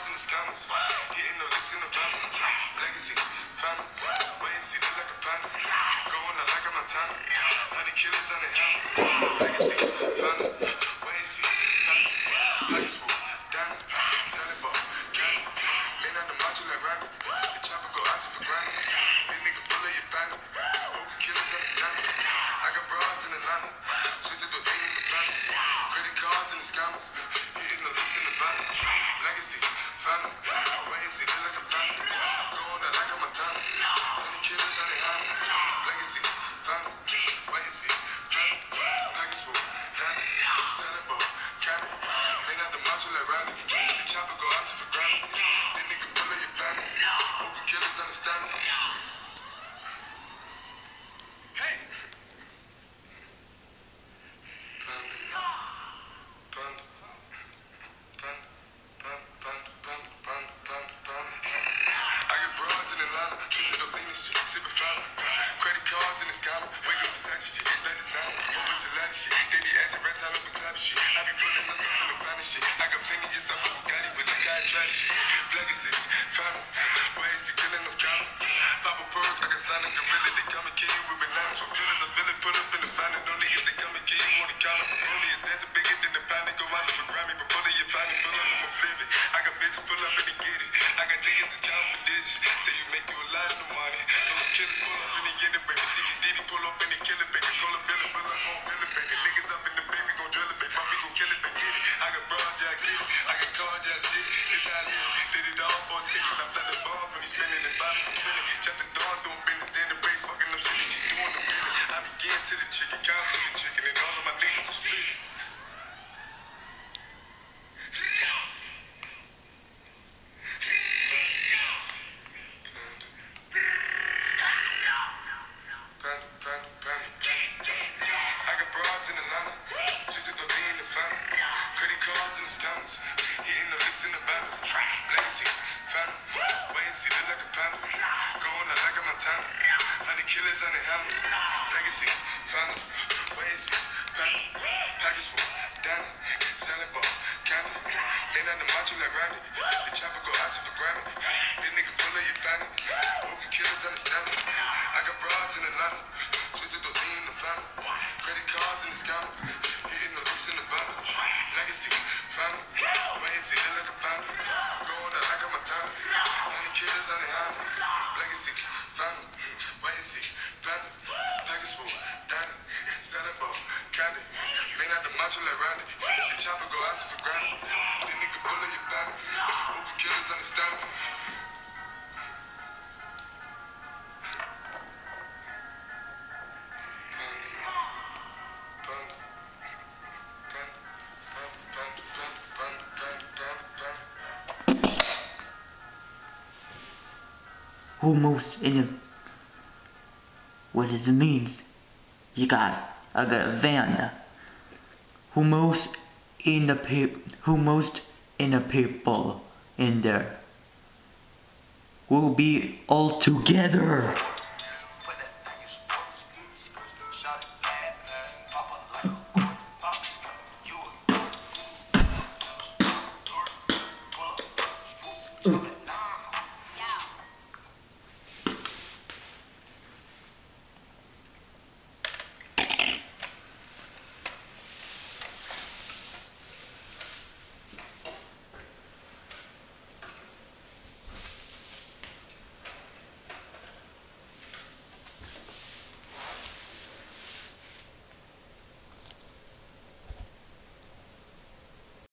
cards and the scammers. Hitting the licks in the van. Legacies, family. Wait and see, look like a panda. Going out like a Montana. Honey killers on the helmets. Legacies, family. Wait and see, family. Pockets full, down. Selling ball, candy. Man on the macho like Randy. The chopper go out to for granted. This nigga bullet your bandit. Open killers understand it. I got broads in Atlanta. Switches to thing in the van. Credit cards and the scammers. Hitting the licks in the van. Legacy, family. Wait and see, look like a panda. Going out like a Montana. Honey killers on the helmet. Legacy, family. Wait and see, family. Pockets full, down. Selling ball, candy. Man out the macho like Randy. The chopper go out to for granted. This nigga bullet your bandit. Open killers understand it. Hey! I get broads in Atlanta, twisted up lean and shit, sipping fountain. Credit cards and the scammers, wake up beside your shit, let the sound, whole bunch of ladder shit. They be acting red time up and clapping shit. I be putting myself in the planet shit. I got plenty of stuff with Bugatti, but look how I try shit. Legacies, family, ways to killing them common. Pop a perk, I got signed a gorilla, they come and kill you with bananas. From feelings, I feel it, pull up in the fountain. No niggas, they come and kill you on the counter. Broly is dancing bigger than the panic. Go out to the Grammy, but pull it, you find it, pull up, I'ma flip it. I got bitches, pull up and they get it. I got niggas that's counting for this. Say you make you a lot of money. Those killers pull up in the end, baby. CGD pull up and they kill it, baby. Call a villain, pull up on villain, baby. Niggas up in the baby, gon' drill it, baby. Mommy gon' kill it, baby. Get it. I got broad jack, get it. I got car jack, shit. It's how it is. Did it all for a ticket. I play the ball when he's spinning and bobbing and spinning. Shut the dawn, doing business in the break, fucking up shit. She doing the winning. I begin to the chicken, count to the chicken, and all of my niggas are split. I got broads in Atlanta, twisted up in the family. Credit cards and the scammers, hitting the licks in the van. Legacies, family, wait and see, look like a panda. Going out like a Montana. Honey killers on the helmets. Legacies, family, wait and see, family. Package full, down. Selling ball, candy. Man out the macho like Randy. The chopper go out to for granted. This nigga bullet your bandit. Open killers understand it. I got broads in Atlanta. Twisted the lean in the family. Credit cards and the scammers. Hitting the licks in the van. Legacy, family. Wait and see, look like a panda. Going out like a Montana. Honey killers on the helmets. Legacy, family. Wait and see, family. Package full, down. Selling ball, candy. Man out the macho like Randy. The chopper go out to for granted. This nigga bullet your bandit. Open killers understand me. Who moves in a... What does it mean? I got a van. Who moves in the people in there? We'll be all together.